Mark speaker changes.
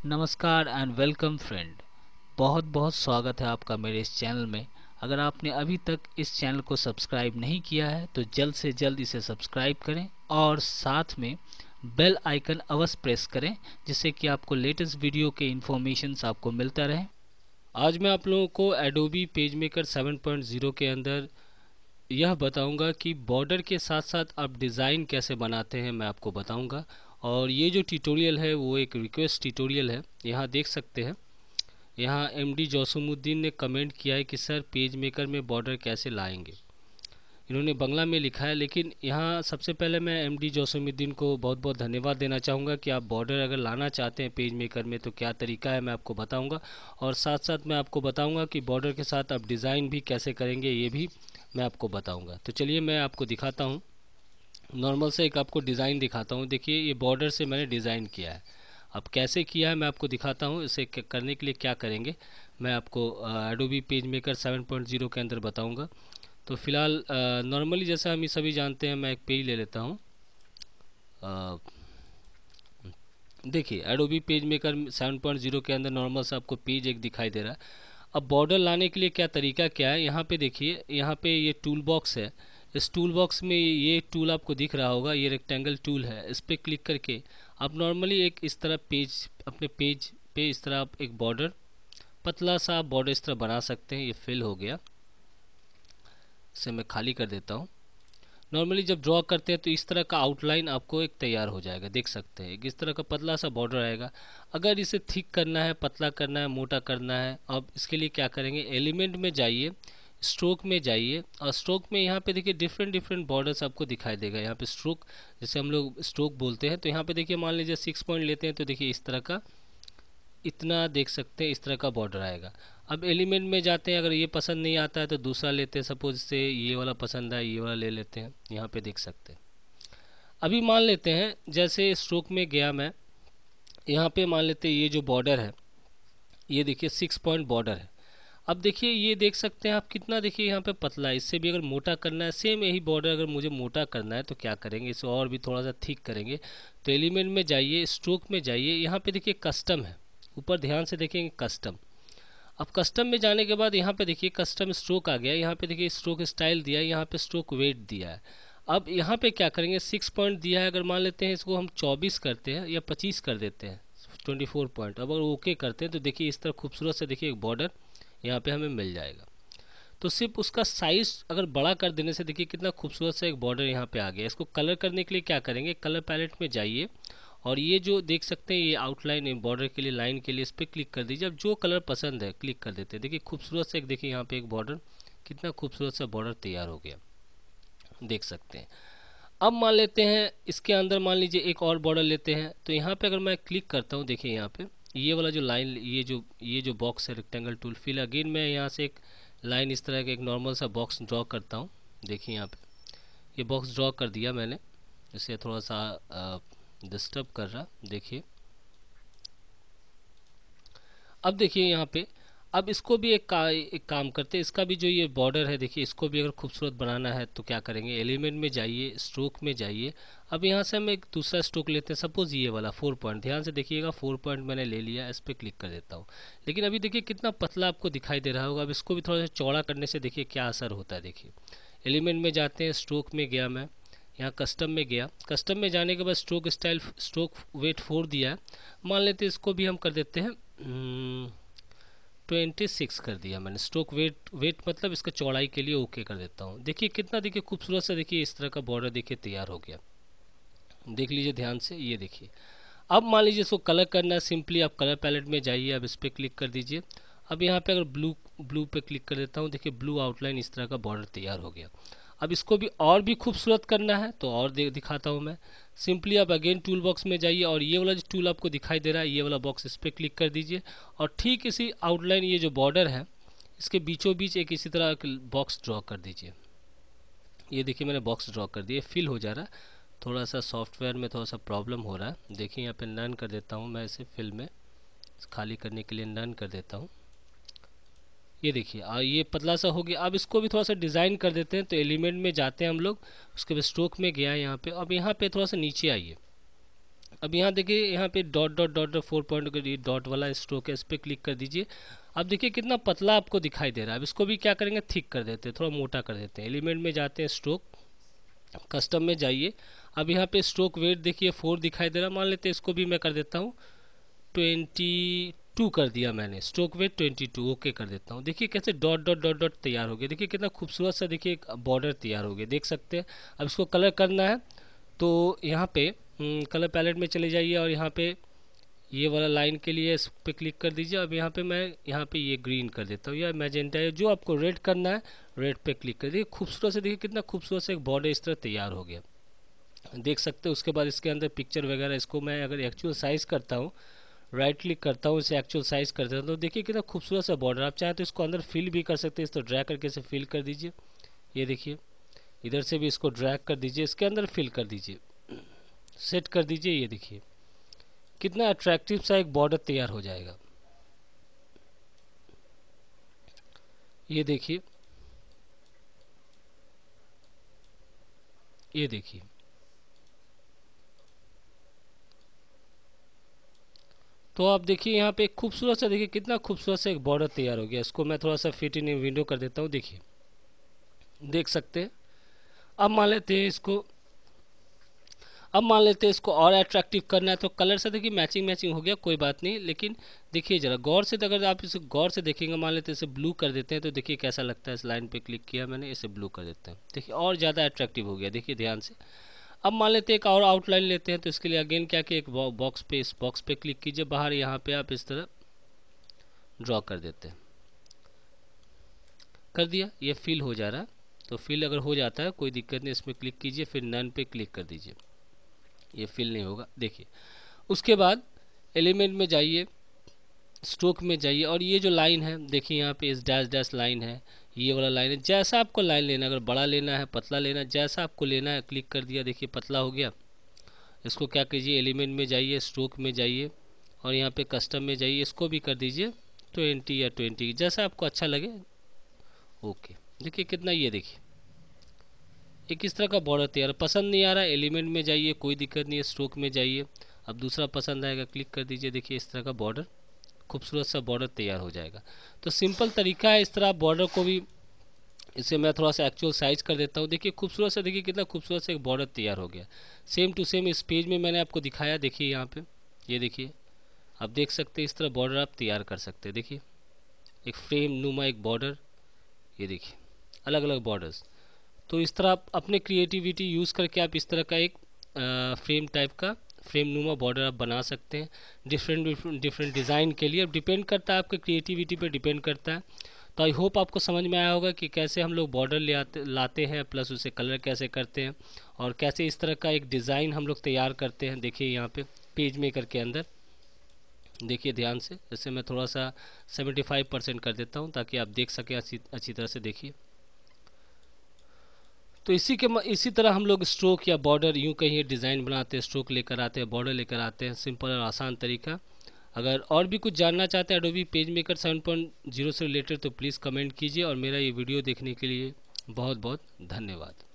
Speaker 1: नमस्कार and welcome friend. बहुत बहुत स्वागत है आपका मेरे इस चैनल में। अगर आपने अभी तक इस चैनल को सब्सक्राइब नहीं किया है तो जल्द से जल्द इसे सब्सक्राइब करें और साथ में बेल आइकन अवश्य प्रेस करें, जिससे कि आपको लेटेस्ट वीडियो के इन्फॉर्मेशंस आपको मिलता रहे। आज मैं आप लोगों को एडोबी पेजमेकर 7.0 के अंदर यह बताऊंगा कि बॉर्डर के साथ साथ आप डिज़ाइन कैसे बनाते हैं, मैं आपको बताऊंगा। और ये जो ट्यूटोरियल है वो एक रिक्वेस्ट ट्यूटोरियल है। यहाँ देख सकते हैं, यहाँ एमडी जोसमुद्दीन ने कमेंट किया है कि सर पेज मेकर में बॉर्डर कैसे लाएंगे। इन्होंने बंगला में लिखा है, लेकिन यहाँ सबसे पहले मैं एमडी जोसमुद्दीन को बहुत बहुत धन्यवाद देना चाहूँगा कि आप बॉर्डर अगर लाना चाहते हैं पेज मेकर में तो क्या तरीका है मैं आपको बताऊँगा। और साथ साथ मैं आपको बताऊँगा कि बॉर्डर के साथ आप डिज़ाइन भी कैसे करेंगे, ये भी मैं आपको बताऊँगा। तो चलिए मैं आपको दिखाता हूँ, नॉर्मल से एक आपको डिज़ाइन दिखाता हूँ। देखिए ये बॉर्डर से मैंने डिज़ाइन किया है। अब कैसे किया है मैं आपको दिखाता हूँ। इसे करने के लिए क्या करेंगे मैं आपको एडोबी पेज मेकर 7.0 के अंदर बताऊँगा। तो फिलहाल नॉर्मली जैसा हम सभी जानते हैं, मैं एक पेज ले लेता हूँ। देखिए एडोबी पेज मेकर 7.0 के अंदर नॉर्मल से आपको पेज एक दिखाई दे रहा है। अब बॉर्डर लाने के लिए क्या तरीका क्या है, यहाँ पे देखिए, यहाँ पे ये टूल बॉक्स है। इस टूल बॉक्स में ये टूल आपको दिख रहा होगा, ये रेक्टेंगल टूल है। इस पर क्लिक करके आप नॉर्मली एक इस तरह पेज, अपने पेज पे इस तरह आप एक बॉर्डर, पतला सा बॉर्डर इस तरह बना सकते हैं। ये फिल हो गया, इसे मैं खाली कर देता हूँ। नॉर्मली जब ड्रॉ करते हैं तो इस तरह का आउटलाइन आपको एक तैयार हो जाएगा, देख सकते हैं। इस तरह का पतला सा बॉर्डर आएगा। अगर इसे थिक करना है, पतला करना है, मोटा करना है, अब इसके लिए क्या करेंगे, एलिमेंट में जाइए, स्ट्रोक में जाइए, और स्ट्रोक में यहाँ पे देखिए डिफरेंट डिफरेंट बॉर्डर्स आपको दिखाई देगा। यहाँ पे स्ट्रोक, जैसे हम लोग स्ट्रोक बोलते हैं, तो यहाँ पे देखिए मान लीजिए 6 पॉइंट लेते हैं तो देखिए इस तरह का, इतना देख सकते हैं, इस तरह का बॉर्डर आएगा। अब एलिमेंट में जाते हैं, अगर ये पसंद नहीं आता है तो दूसरा लेते हैं। सपोज से ये वाला पसंद है, ये वाला ले लेते हैं। यहाँ पे देख सकते हैं। अभी मान लेते हैं जैसे स्ट्रोक में गया मैं, यहाँ पे मान लेते हैं ये जो बॉर्डर है, ये देखिए 6 पॉइंट बॉर्डर है। अब देखिए ये देख सकते हैं आप कितना, देखिए यहाँ पे पतला है। इससे भी अगर मोटा करना है, सेम यही बॉर्डर अगर मुझे मोटा करना है तो क्या करेंगे, इसे और भी थोड़ा सा थिक करेंगे। तो एलिमेंट में जाइए, स्ट्रोक में जाइए, यहाँ पे देखिए कस्टम है, ऊपर ध्यान से देखेंगे कस्टम। अब कस्टम में जाने के बाद यहाँ पे देखिए कस्टम स्ट्रोक आ गया। यहाँ पे देखिए स्ट्रोक स्टाइल दिया है, यहाँ पे स्ट्रोक वेट दिया है। अब यहाँ पे क्या करेंगे, 6 पॉइंट दिया है, अगर मान लेते हैं इसको हम 24 करते हैं या 25 कर देते हैं, 24 पॉइंट। अब अगर ओके करते हैं तो देखिए इस तरह खूबसूरत से देखिए एक बॉर्डर यहाँ पे हमें मिल जाएगा। तो सिर्फ उसका साइज अगर बड़ा कर देने से देखिए कितना खूबसूरत सा एक बॉर्डर यहाँ पे आ गया। इसको कलर करने के लिए क्या करेंगे, कलर पैलेट में जाइए और ये जो देख सकते हैं ये आउटलाइन बॉर्डर के लिए, लाइन के लिए, इस पर क्लिक कर दीजिए। अब जो कलर पसंद है क्लिक कर देते हैं। देखिए खूबसूरत से एक, देखिए यहाँ पे एक बॉर्डर, कितना खूबसूरत सा बॉर्डर तैयार हो गया, देख सकते हैं। अब मान लेते हैं इसके अंदर मान लीजिए एक और बॉर्डर लेते हैं। तो यहाँ पे अगर मैं क्लिक करता हूँ, देखिए यहाँ पे ये वाला जो लाइन, ये जो बॉक्स है रेक्टेंगल टूल, फिर अगेन मैं यहाँ से एक लाइन इस तरह का एक नॉर्मल सा बॉक्स ड्रॉ करता हूँ। देखिए यहाँ पे ये बॉक्स ड्रॉ कर दिया मैंने, इसे थोड़ा सा डिस्टर्ब कर रहा, देखिए। अब देखिए यहाँ पे, अब इसको भी एक काम करते हैं। इसका भी जो ये बॉर्डर है देखिए, इसको भी अगर खूबसूरत बनाना है तो क्या करेंगे, एलिमेंट में जाइए, स्ट्रोक में जाइए। अब यहाँ से हम एक दूसरा स्ट्रोक लेते हैं, सपोज ये वाला 4 पॉइंट, ध्यान से देखिएगा 4 पॉइंट मैंने ले लिया, इस पर क्लिक कर देता हूँ। लेकिन अभी देखिए कितना पतला आपको दिखाई दे रहा होगा। अब इसको भी थोड़ा सा चौड़ा करने से देखिए क्या असर होता है। देखिए एलिमेंट में जाते हैं, स्ट्रोक में गया मैं, यहाँ कस्टम में गया। कस्टम में जाने के बाद स्ट्रोक स्टाइल, स्ट्रोक वेट 4 दिया है। मान लेते हैं इसको भी हम कर देते हैं 26 कर दिया मैंने। स्ट्रोक वेट मतलब इसका चौड़ाई के लिए ओके कर देता हूँ। देखिए कितना, देखिए खूबसूरत से, देखिए इस तरह का बॉर्डर देखिए तैयार हो गया, देख लीजिए ध्यान से। ये देखिए अब मान लीजिए इसको कलर करना है, सिंपली आप कलर पैलेट में जाइए, अब इस पर क्लिक कर दीजिए। अब यहाँ पे अगर ब्लू पे क्लिक कर देता हूँ, देखिए ब्लू आउटलाइन, इस तरह का बॉर्डर तैयार हो गया। अब इसको भी और भी खूबसूरत करना है तो और दिखाता हूँ मैं। सिंपली आप अगेन टूल बॉक्स में जाइए और ये वाला जो टूल आपको दिखाई दे रहा है, ये वाला बॉक्स, इस पर क्लिक कर दीजिए। और ठीक इसी आउटलाइन, ये जो बॉर्डर है इसके बीचों बीच एक इसी तरह बॉक्स ड्रॉ कर दीजिए। ये देखिए मैंने बॉक्स ड्रॉ कर दिया, फिल हो जा रहा है। थोड़ा सा सॉफ्टवेयर में थोड़ा सा प्रॉब्लम हो रहा है। देखिए यहाँ पे नन कर देता हूँ मैं, इसे फिल में खाली करने के लिए नन कर देता हूँ। ये देखिए ये पतला सा हो गया। अब इसको भी थोड़ा सा डिज़ाइन कर देते हैं। तो एलिमेंट में जाते हैं हम लोग, उसके बाद स्ट्रोक में गया यहाँ पे। अब यहाँ पे थोड़ा सा नीचे आइए, अब यहाँ देखिए, यहाँ पे dot dot dot dot 4 point का डॉट वाला स्ट्रोक है, इस पर क्लिक कर दीजिए। अब देखिए कितना पतला आपको दिखाई दे रहा है। अब इसको भी क्या करेंगे, थिक कर देते हैं, थोड़ा मोटा कर देते हैं। एलिमेंट में जाते हैं, स्ट्रोक, कस्टम में जाइए। अब यहाँ पे स्ट्रोक वेट देखिए 4 दिखाई दे रहा है, मान लेते हैं इसको भी मैं कर देता हूँ 22 कर दिया मैंने, स्ट्रोक वेट 22, ओके कर देता हूँ। देखिए कैसे डॉट डॉट डॉट डॉट तैयार हो गया, देखिए कितना खूबसूरत सा, देखिए एक बॉर्डर तैयार हो गया, देख सकते हैं। अब इसको कलर करना है तो यहाँ पे कलर पैलेट में चले जाइए और यहाँ पे ये वाला लाइन के लिए इस पर क्लिक कर दीजिए। अब यहाँ पे मैं यहाँ पे ये ग्रीन कर देता हूँ या मैजेंटा है, जो आपको रेड करना है रेड पे क्लिक कर दीजिए। खूबसूरत से देखिए कितना खूबसूरत से एक बॉर्डर इस तरह तैयार हो गया, देख सकते हैं। उसके बाद इसके अंदर पिक्चर वगैरह, इसको मैं अगर एक्चुअल साइज़ करता हूँ, राइट क्लिक करता हूँ, इसे एक्चुअल साइज़ कर देता हूँ, तो देखिए कितना खूबसूरत सा बॉर्डर। आप चाहें तो इसको अंदर फिल भी कर सकते हैं, इस तरह ड्रैग करके इसे फिल कर दीजिए। ये देखिए इधर से भी इसको ड्रैग कर दीजिए, इसके अंदर फिल कर दीजिए, सेट कर दीजिए। ये देखिए कितना अट्रैक्टिव सा एक बॉर्डर तैयार हो जाएगा। ये देखिए, ये देखिए तो आप देखिए यहाँ पे खूबसूरत सा, देखिए कितना खूबसूरत सा एक बॉर्डर तैयार हो गया। इसको मैं थोड़ा सा फिट इन विंडो कर देता हूँ, देखिए देख सकते हैं। अब मान लेते हैं इसको, अब मान लेते हैं इसको और अट्रैक्टिव करना है तो कलर से देखिए मैचिंग मैचिंग हो गया, कोई बात नहीं। लेकिन देखिए ज़रा गौर से, अगर आप इसे गौर से देखेंगे, मान लेते हैं इसे ब्लू कर देते हैं तो देखिए कैसा लगता है। इस लाइन पे क्लिक किया मैंने, इसे ब्लू कर देते हैं, देखिए और ज़्यादा अट्रैक्टिव हो गया, देखिए ध्यान से। अब मान लेते हैं एक और आउटलाइन लेते हैं, तो इसके लिए अगेन क्या कि एक बॉक्स पे, इस बॉक्स पे क्लिक कीजिए, बाहर यहाँ पे आप इस तरह ड्रॉ कर देते हैं, कर दिया। ये फिल हो जा रहा है, तो फिल अगर हो जाता है कोई दिक्कत नहीं, इसमें क्लिक कीजिए, फिर नन पे क्लिक कर दीजिए, ये फिल नहीं होगा, देखिए। उसके बाद एलिमेंट में जाइए, स्ट्रोक में जाइए, और ये जो लाइन है देखिए यहाँ पे इस डैश डैश लाइन है, ये वाला लाइन है। जैसा आपको लाइन लेना है, अगर बड़ा लेना है, पतला लेना है, जैसा आपको लेना है, क्लिक कर दिया, देखिए पतला हो गया। इसको क्या कीजिए, एलिमेंट में जाइए, स्ट्रोक में जाइए और यहाँ पे कस्टम में जाइए, इसको भी कर दीजिए 20 या 20, जैसा आपको अच्छा लगे, ओके। देखिए कितना, ये देखिए एक इस तरह का बॉर्डर तैयार। पसंद नहीं आ रहा, एलिमेंट में जाइए, कोई दिक्कत नहीं है, स्ट्रोक में जाइए, अब दूसरा पसंद आएगा, क्लिक कर दीजिए, देखिए इस तरह का बॉर्डर, खूबसूरत सा बॉर्डर तैयार हो जाएगा। तो सिंपल तरीका है, इस तरह बॉर्डर को भी, इसे मैं थोड़ा सा एक्चुअल साइज कर देता हूँ, देखिए खूबसूरत सा, देखिए कितना खूबसूरत सा एक बॉर्डर तैयार हो गया। सेम टू सेम इस पेज में मैंने आपको दिखाया, देखिए यहाँ पे, ये देखिए आप देख सकते हैं, इस तरह बॉर्डर आप तैयार कर सकते हैं। देखिए एक फ्रेम नुमा एक बॉर्डर, ये देखिए अलग अलग बॉर्डर्स। तो इस तरह आप अपने क्रिएटिविटी यूज़ करके आप इस तरह का एक फ्रेम टाइप का, फ्रेम नुमा बॉर्डर आप बना सकते हैं डिफरेंट डिफरेंट डिज़ाइन के लिए। अब डिपेंड करता है आपके क्रिएटिविटी पे डिपेंड करता है। तो आई होप आपको समझ में आया होगा कि कैसे हम लोग बॉर्डर लाते हैं, प्लस उसे कलर कैसे करते हैं और कैसे इस तरह का एक डिज़ाइन हम लोग तैयार करते हैं। देखिए यहाँ पे पेज मेकर के अंदर देखिए ध्यान से, जैसे मैं थोड़ा सा 75% कर देता हूँ ताकि आप देख सकें अच्छी तरह से। देखिए तो इसी तरह हम लोग स्ट्रोक या बॉर्डर, यूँ कहीं डिज़ाइन बनाते हैं, स्ट्रोक लेकर आते हैं, बॉर्डर लेकर आते हैं, सिंपल और आसान तरीका। अगर और भी कुछ जानना चाहते हैं एडोबी पेज मेकर 7.0 से रिलेटेड तो प्लीज़ कमेंट कीजिए, और मेरा ये वीडियो देखने के लिए बहुत बहुत धन्यवाद।